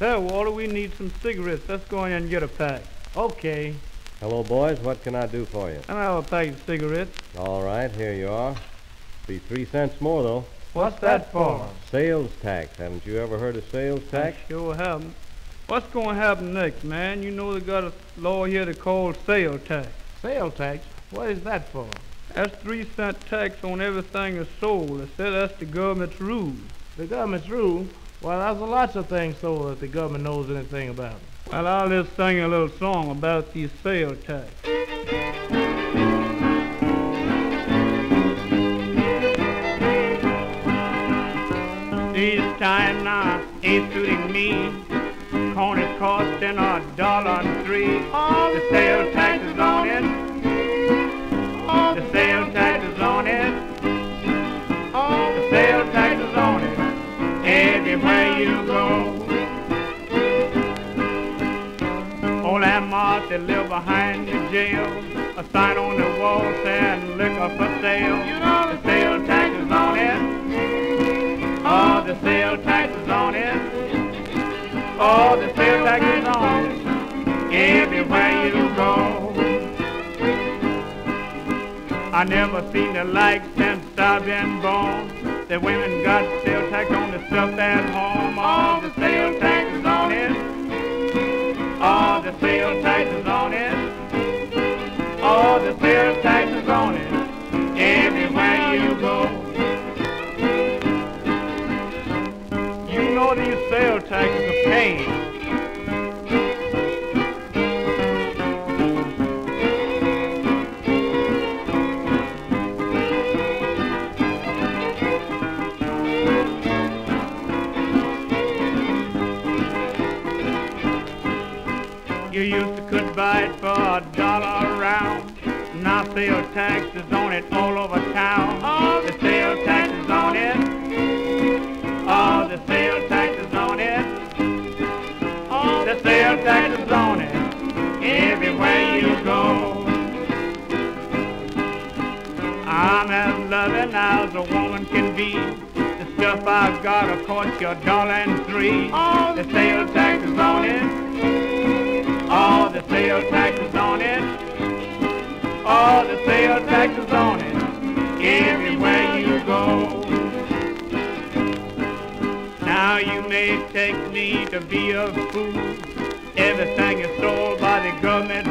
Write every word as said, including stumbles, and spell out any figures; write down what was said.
There, Walter, we need some cigarettes. Let's go in and get a pack. Okay. Hello, boys. What can I do for you? And I'll have a pack of cigarettes. All right, here you are. Be three cents more, though. What's that for? Sales tax. Haven't you ever heard of sales tax? I sure haven't. What's going to happen next, man? You know they got a law here they call sales tax. Sales tax? What is that for? That's three cent tax on everything that's sold. They say that's the government's rule. The government's rule? Well, there's lots of things sold that the government knows anything about. Well, I'll just sing a little song about these sales tax. These times now ain't suiting me. Corn is costing a dollar and three. The sales tax is on it. The sales tax is on it. The sales tax is on it. Everywhere you go. Olan Marshall live behind the jail. A sign on the wall saying liquor for sale. You know the sales tax is on it. Oh, the sales tax is on it. Oh, the sales tax is on it. Everywhere you go. I never seen the like since I've been born. The women got sales tax on the stuff at home. Oh, the sales tax is on it. Oh, the sales tax is on it. Oh, the sales tax is on it. Everywhere you go. You know these sales taxes are pain. You used to could buy it for a dollar a round. Now sales tax is on it all over town. Oh, the sales tax is on it. Oh, the sales tax is on it. Oh, the sales tax is on it. Everywhere you go. I'm as lovin' as a woman can be. The stuff I've gotta cost you a dollar and three. Oh, the sales tax is on it. Oh, the sales tax is on it. Oh, the sales tax is on it. Everywhere you go. Now you may take me to be a fool. Everything is sold by the government